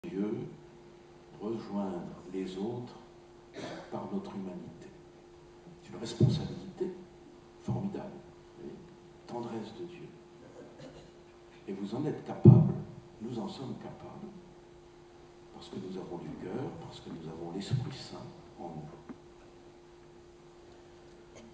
Dieu, rejoindre les autres par notre humanité. C'est une responsabilité formidable, tendresse de Dieu. Et vous en êtes capable, nous en sommes capables, parce que nous avons du cœur, parce que nous avons l'Esprit Saint en nous.